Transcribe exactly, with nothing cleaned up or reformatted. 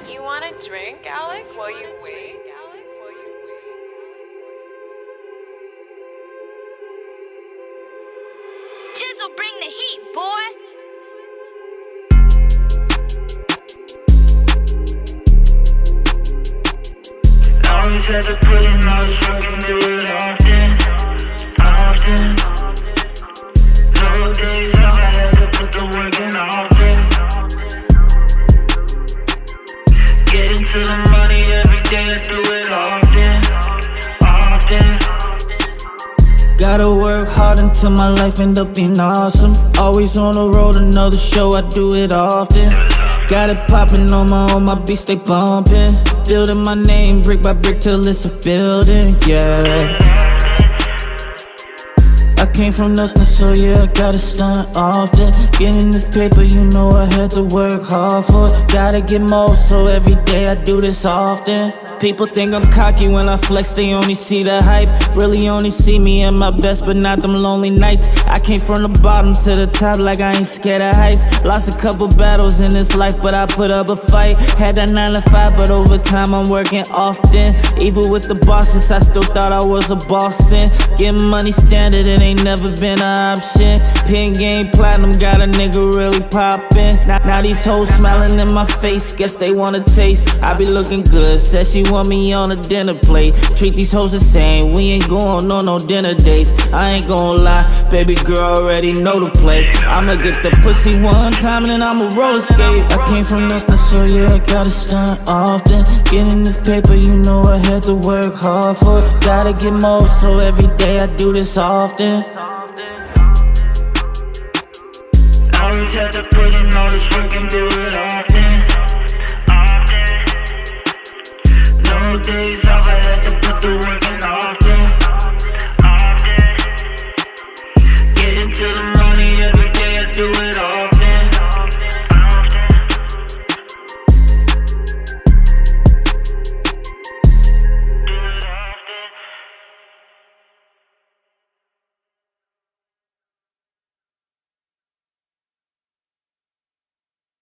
You want a drink, Alec, while you wait? Jizzle, bring the heat, boy. Always had to put in all this work and do it often, often. No days off, I had to put the work in often. Get into the money every day, I do it often, often. Gotta work hard until my life end up being awesome. Always on the road, another show, I do it often. Got it poppin' on my own, my beats they bumpin'. Building my name brick by brick till it's a building, yeah. I came from nothing, so yeah, I gotta stunt often. Getting this paper, you know I had to work hard for it. Gotta get more, so every day I do this often. People think I'm cocky when I flex, they only see the hype. Really only see me at my best, but not them lonely nights. I came from the bottom to the top like I ain't scared of heights. Lost a couple battles in this life, but I put up a fight. Had that nine to five, but over time I'm working often. Even with the bosses, I still thought I was a Boston. Getting money standard, it ain't never been an option. Pin game platinum, got a nigga really poppin'. Now, now these hoes smiling in my face, guess they wanna taste. I be looking good, said she want me on a dinner plate. Treat these hoes the same, we ain't going on no dinner dates. I ain't gon' lie, baby girl already know the play. I'ma get the pussy one time and then I'ma roller skate. I came from nothing, so yeah, I gotta stunt often. Getting this paper, you know I had to work hard for it. Gotta get more, so every day I do this often. Always had to put in all this work and do it often.